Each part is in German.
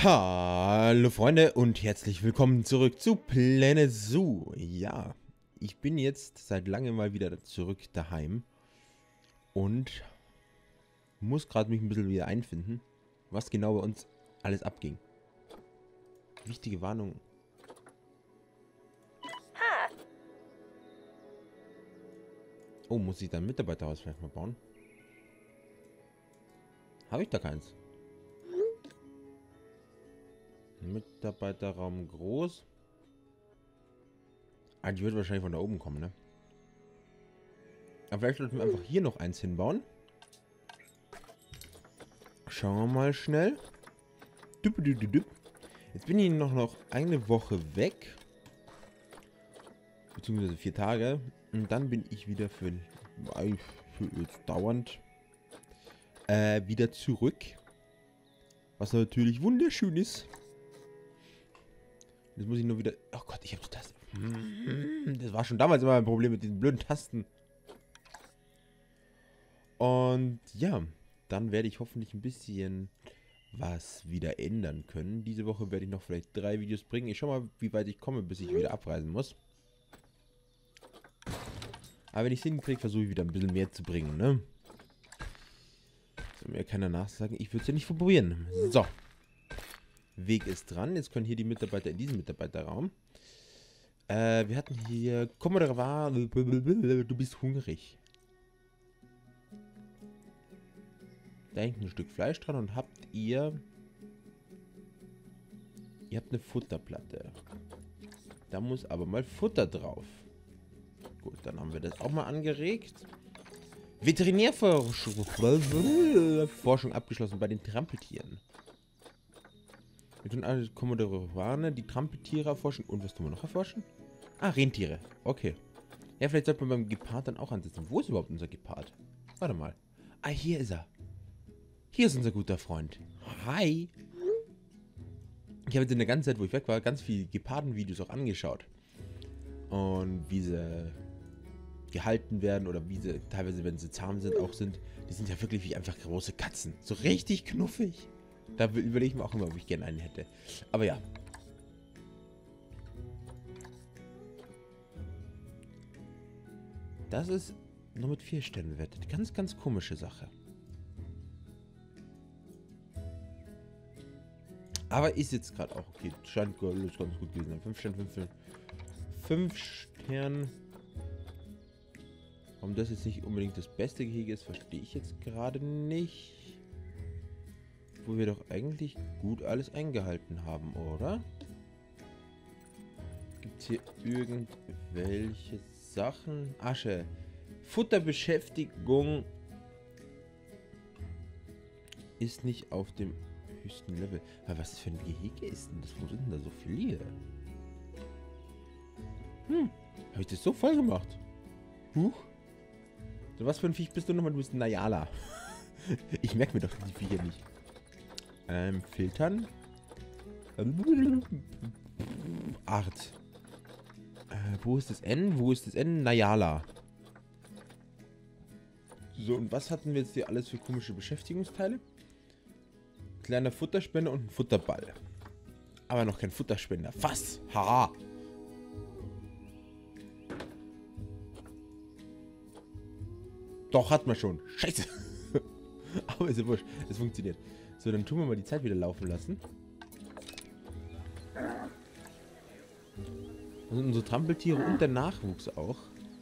Hallo Freunde und herzlich willkommen zurück zu Planet Zoo. Ja, ich bin jetzt seit langem mal wieder zurück daheim und muss gerade mich ein bisschen wieder einfinden, was genau bei uns alles abging. Wichtige Warnung. Oh, muss ich da ein Mitarbeiterhaus vielleicht mal bauen? Habe ich da keins? Mitarbeiterraum groß. Ah, die wird wahrscheinlich von da oben kommen, ne? Aber vielleicht sollten wir einfach hier noch eins hinbauen. Schauen wir mal schnell. Jetzt bin ich noch eine Woche weg. Beziehungsweise 4 Tage. Und dann bin ich wieder für jetzt dauernd wieder zurück. Was natürlich wunderschön ist. Jetzt muss ich nur wieder... Oh Gott, ich habe die Taste. Das war schon damals immer ein Problem mit diesen blöden Tasten. Und ja, dann werde ich hoffentlich ein bisschen was wieder ändern können. Diese Woche werde ich noch vielleicht 3 Videos bringen. Ich schau mal, wie weit ich komme, bis ich wieder abreisen muss. Aber wenn ich es hinkriege, versuche ich wieder ein bisschen mehr zu bringen, ne? Soll mir keiner nachsagen, ich würde es ja nicht probieren. So. Weg ist dran. Jetzt können hier die Mitarbeiter in diesen Mitarbeiterraum. Wir hatten hier... Commodore war... Du bist hungrig. Da hängt ein Stück Fleisch dran und habt ihr... Ihr habt eine Futterplatte. Da muss aber mal Futter drauf. Gut, dann haben wir das auch mal angeregt. Veterinärforschung abgeschlossen bei den Trampeltieren. Wir tun alle Commodore Warne, die Trampeltiere erforschen. Und was tun wir noch erforschen? Ah, Rentiere. Okay. Ja, vielleicht sollte man beim Gepard dann auch ansetzen. Wo ist überhaupt unser Gepard? Warte mal. Ah, hier ist er. Hier ist unser guter Freund. Hi. Ich habe jetzt in der ganzen Zeit, wo ich weg war, ganz viele Geparden-Videos auch angeschaut. Und wie sie gehalten werden oder wie sie teilweise, wenn sie zahm sind, auch sind. Die sind ja wirklich wie einfach große Katzen. So richtig knuffig. Da überlege ich mir auch immer, ob ich gerne einen hätte. Aber ja. Das ist nur mit 4 Sternen bewertet. Ganz, ganz komische Sache. Aber ist jetzt gerade auch okay. Scheint ganz gut gewesen. 5 Sterne, 5 Sterne. 5 Sterne. Warum das jetzt nicht unbedingt das beste Gehege ist, verstehe ich jetzt gerade nicht. Wo wir doch eigentlich gut alles eingehalten haben, oder? Gibt es hier irgendwelche Sachen? Asche. Futterbeschäftigung ist nicht auf dem höchsten Level. Aber was für ein Gehege ist denn das? Wo sind denn da so viele? Habe ich das so voll gemacht? Huch. So, was für ein Viech bist du nochmal? Du bist ein Nayala. Ich merke mir doch die Viecher nicht. Filtern. Art. Wo ist das N? Wo ist das N? Nayala. So, und was hatten wir jetzt hier alles für komische Beschäftigungsteile? Kleiner Futterspender und ein Futterball. Aber noch kein Futterspender. Was? Haha. Doch, hat man schon. Scheiße. Aber ist ja wurscht. Es funktioniert. So, dann tun wir mal die Zeit wieder laufen lassen. Und unsere Trampeltiere und der Nachwuchs auch.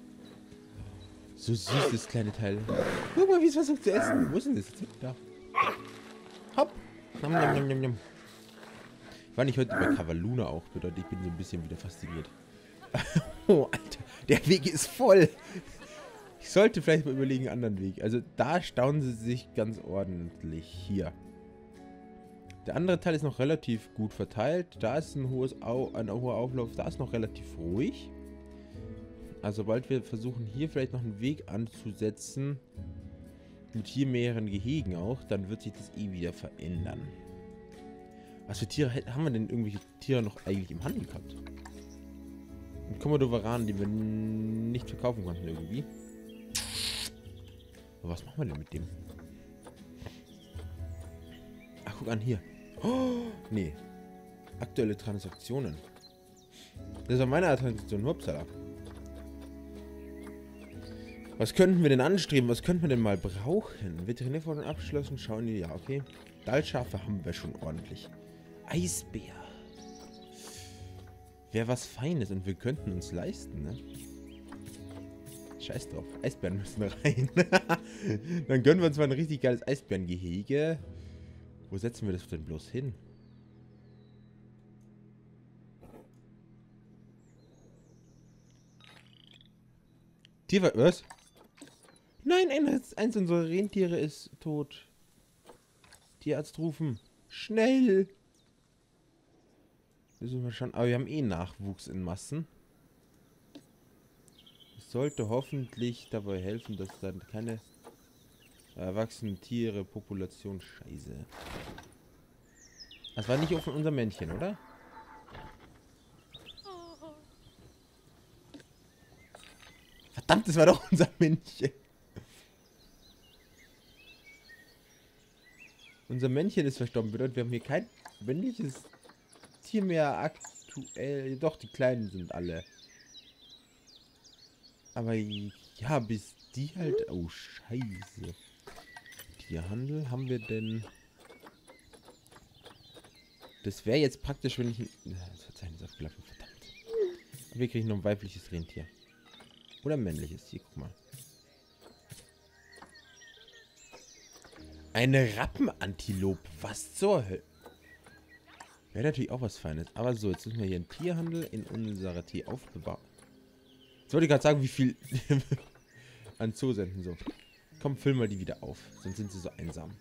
So süß, das kleine Teil. Guck mal, wie es versucht zu essen. Wo ist denn das jetzt? Da. Hopp. Nom, nom, nom, nom, nom. War nicht heute bei Kavaluna auch, bedeutet, ich bin so ein bisschen wieder fasziniert. Oh, Alter. Der Weg ist voll. Ich sollte vielleicht mal überlegen, einen anderen Weg. Also da staunen sie sich ganz ordentlich. Hier. Der andere Teil ist noch relativ gut verteilt. Da ist ein hoher Auflauf. Da ist noch relativ ruhig. Also sobald wir versuchen, hier vielleicht noch einen Weg anzusetzen, mit hier mehreren Gehegen auch, dann wird sich das eh wieder verändern. Was für Tiere haben wir denn irgendwelche Tiere noch eigentlich im Handel gehabt? Ein Commodore Varan, den wir nicht verkaufen konnten irgendwie. Aber was machen wir denn mit dem? Ach, guck an, hier. Oh, nee. Aktuelle Transaktionen. Das war meine Transaktion. Upsala. Was könnten wir denn anstreben? Was könnten wir denn mal brauchen? Veterinärforschung abgeschlossen. Schauen die. Ja, okay. Dalschafe haben wir schon ordentlich. Eisbär. Wäre was Feines und wir könnten uns leisten, ne? Scheiß drauf. Eisbären müssen rein. Dann gönnen wir uns mal ein richtig geiles Eisbärengehege. Wo setzen wir das denn bloß hin? Tierwald, was? Nein, eins unserer Rentiere ist tot. Tierarzt rufen. Schnell! Müssen wir schon. Aber wir haben eh Nachwuchs in Massen. Das sollte hoffentlich dabei helfen, dass dann keine erwachsenen Tiere, Population, Scheiße. Das war nicht auch von unserem Männchen, oder? Verdammt, das war doch unser Männchen. Unser Männchen ist verstorben. Bedeutet, wir haben hier kein männliches Tier mehr aktuell. Doch, die Kleinen sind alle. Aber ja, bis die halt... Oh, Scheiße. Tierhandel haben wir denn... Das wäre jetzt praktisch, wenn ich... Das Verzeichnis aufgelaufen, verdammt. Wir kriegen noch ein weibliches Rentier. Oder ein männliches. Hier, guck mal. Eine Rappenantilope. Was zur Hölle? Wäre natürlich auch was Feines. Aber so, jetzt müssen wir hier einen Tierhandel in unserer Tieraufbewahrung. Jetzt wollte ich gerade sagen, wie viel an Zoo senden. So. Komm, füll mal die wieder auf. Sonst sind sie so einsam.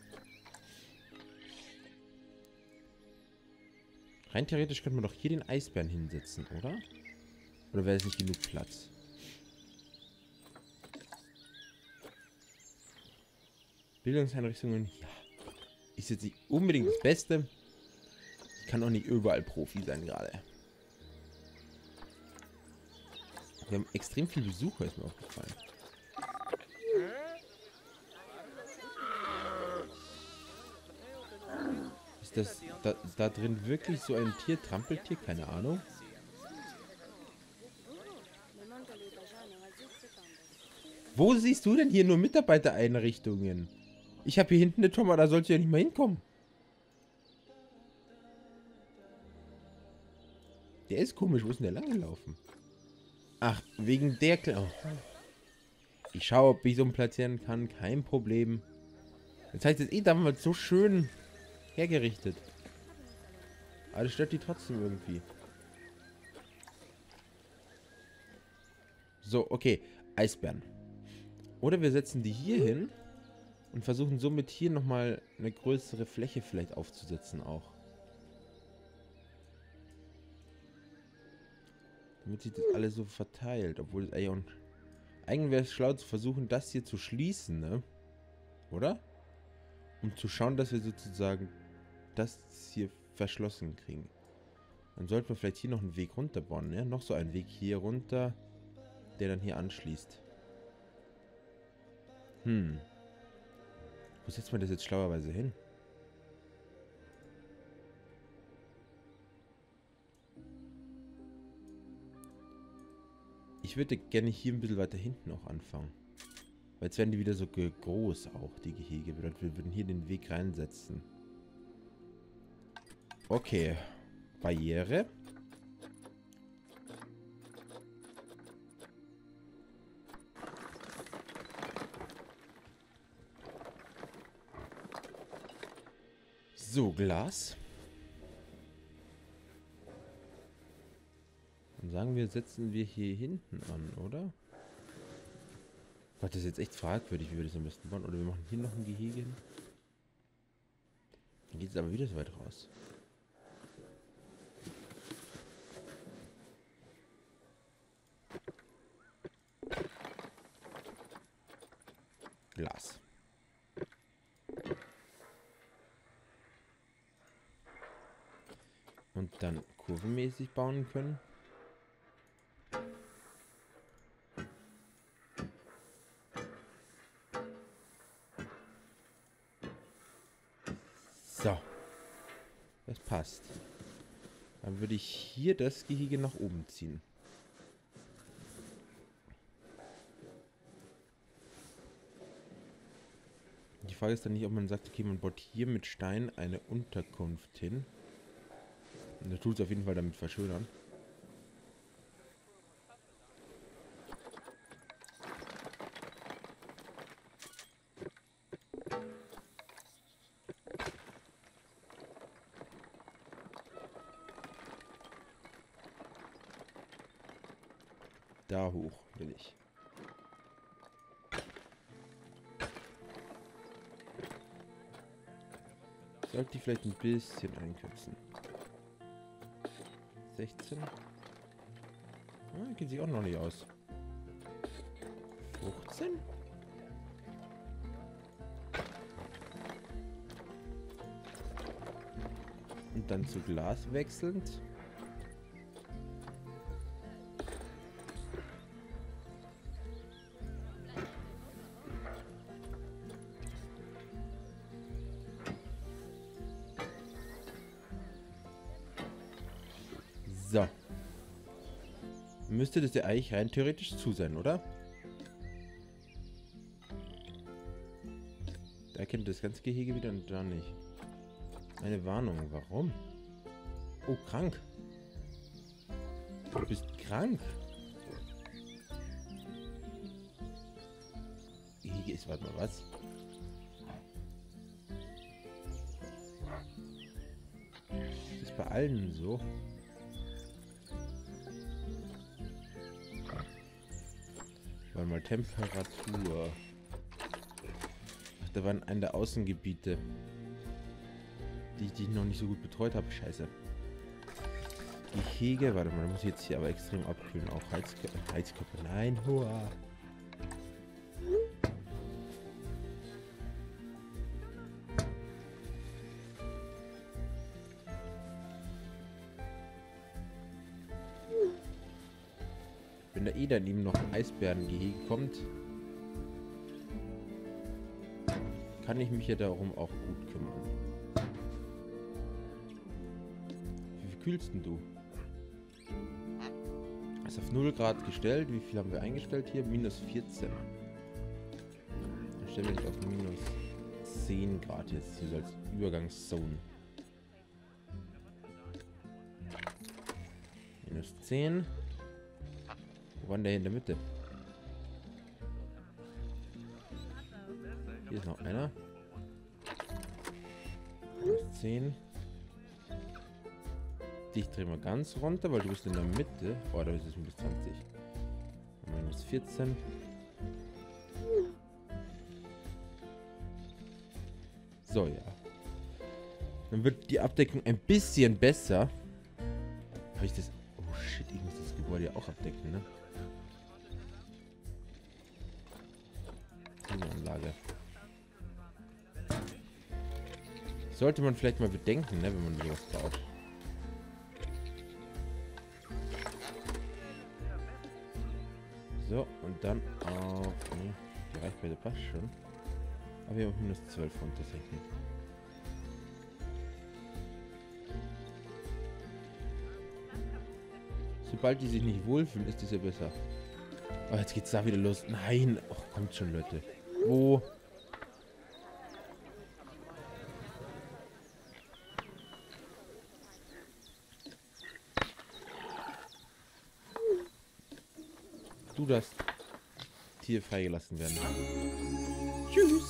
Rein theoretisch könnte man doch hier den Eisbären hinsetzen, oder? Oder wäre es nicht genug Platz? Bildungseinrichtungen, ja. Ist jetzt nicht unbedingt das Beste. Ich kann auch nicht überall Profi sein gerade. Wir haben extrem viele Besucher, ist mir aufgefallen. Ist das da drin wirklich so ein Tier, Trampeltier? Keine Ahnung. Wo siehst du denn hier nur Mitarbeitereinrichtungen? Ich habe hier hinten eine Tommer, da sollst du ja nicht mal hinkommen. Der ist komisch, wo ist denn der lang gelaufen? Ach, wegen der... Oh. Ich schaue, ob ich so einen platzieren kann. Kein Problem. Das heißt jetzt damals so schön hergerichtet. Aber das stört die trotzdem irgendwie. So, okay. Eisbären. Oder wir setzen die hier hin und versuchen somit hier nochmal eine größere Fläche vielleicht aufzusetzen auch. Damit sich das alles so verteilt. Obwohl es eigentlich wäre es schlau zu versuchen, das hier zu schließen, ne? Oder? Um zu schauen, dass wir sozusagen das hier verschlossen kriegen. Dann sollten wir vielleicht hier noch einen Weg runter bauen, ne? Noch so einen Weg hier runter, der dann hier anschließt. Wo setzt man das jetzt schlauerweise hin? Ich würde gerne hier ein bisschen weiter hinten auch anfangen. Weil jetzt werden die wieder so groß auch, die Gehege. Wir würden hier den Weg reinsetzen. Okay. Barriere. So, Glas. Dann sagen wir, setzen wir hier hinten an, oder? Gott, das ist jetzt echt fragwürdig, wie wir das am besten bauen. Oder wir machen hier noch ein Gehege hin. Dann geht es aber wieder so weit raus. Glas. Und dann kurvenmäßig bauen können. So. passt. Dann würde ich hier das Gehege nach oben ziehen. Die Frage ist dann nicht, ob man sagt, okay, man baut hier mit Stein eine Unterkunft hin. Und das tut es auf jeden Fall damit verschönern. Da hoch will ich. Sollte ich vielleicht ein bisschen einkürzen. 16. Ah, geht sich auch noch nicht aus. 15. Und dann zu Glas wechselnd. So. Müsste das ja eigentlich rein theoretisch zu sein, oder? Da kennt das ganze Gehege wieder und da nicht. Eine Warnung. Warum? Oh, krank. Du bist krank. Gehege ist, warte mal, was? Das ist bei allen so. Warte mal, Temperatur. Ach, da waren eine der Außengebiete, die ich noch nicht so gut betreut habe. Scheiße. Gehege, warte mal, da muss ich jetzt hier aber extrem abkühlen. Auch Heizkörper. Nein, hoa. Wenn da eh daneben noch ein Eisbärengehege kommt, kann ich mich ja darum auch gut kümmern. Wie viel kühlst denn du? Ist auf 0 Grad gestellt. Wie viel haben wir eingestellt hier? Minus 14. Dann stellen wir jetzt auf minus 10 Grad jetzt hier so als Übergangszone. Minus 10. Wo war denn der in der Mitte? Hier ist noch einer. Minus 10. Dich drehen wir ganz runter, weil du bist in der Mitte. Oh, da ist es minus 20. Minus 14. So, ja. Dann wird die Abdeckung ein bisschen besser. Habe ich das... Oh shit, ich muss das Gebäude ja auch abdecken, ne? Anlage. Sollte man vielleicht mal bedenken, ne, wenn man sowas baut. So, und dann auf... Nee, die Reichweite passt schon. Aber wir haben minus 12 runtersenken. Sobald die sich nicht wohlfühlen, ist es ja besser. Oh, jetzt geht's da wieder los. Nein! Oh, kommt schon, Leute. Wo? Du darfst hier freigelassen werden. Tschüss!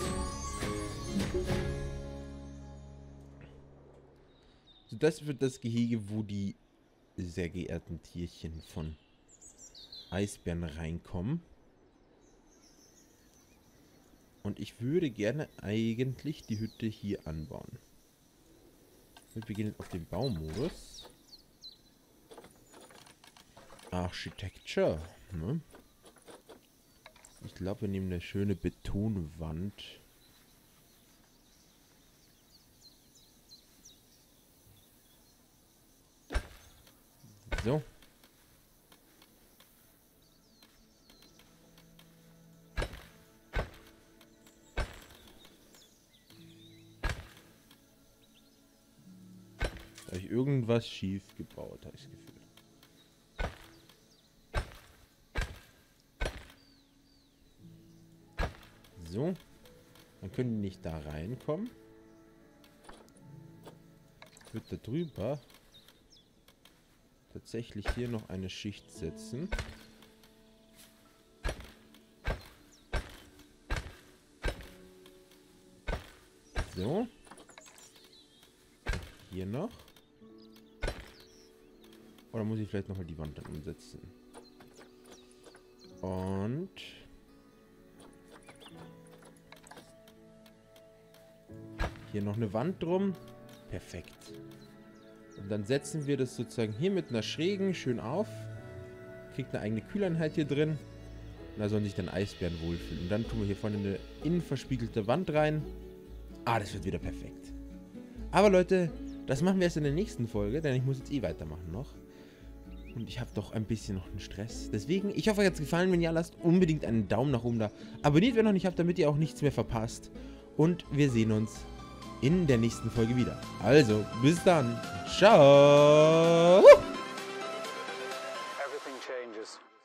So, das wird das Gehege, wo die sehr geehrten Tierchen von Eisbären reinkommen. Und ich würde gerne eigentlich die Hütte hier anbauen. Wir beginnen auf den Baumodus. Architecture. Ne? Ich glaube, wir nehmen eine schöne Betonwand. So. irgendwas schief gebaut, habe ich das Gefühl. So. Dann können die nicht da reinkommen. Ich würde da drüber tatsächlich hier noch eine Schicht setzen. So. Hier noch. Oder muss ich vielleicht nochmal die Wand dann umsetzen? Und hier noch eine Wand drum. Perfekt. Und dann setzen wir das sozusagen hier mit einer schrägen schön auf. Kriegt eine eigene Kühleinheit hier drin. Und da sollen sich dann Eisbären wohlfühlen. Und dann tun wir hier vorne eine innen verspiegelte Wand rein. Ah, das wird wieder perfekt. Aber Leute, das machen wir erst in der nächsten Folge, denn ich muss jetzt eh weitermachen noch. Und ich habe doch ein bisschen noch einen Stress. Deswegen, ich hoffe, euch hat es gefallen. Wenn ja, lasst unbedingt einen Daumen nach oben da. Abonniert, wenn ihr noch nicht habt, damit ihr auch nichts mehr verpasst. Und wir sehen uns in der nächsten Folge wieder. Also, bis dann. Ciao. Everything changes.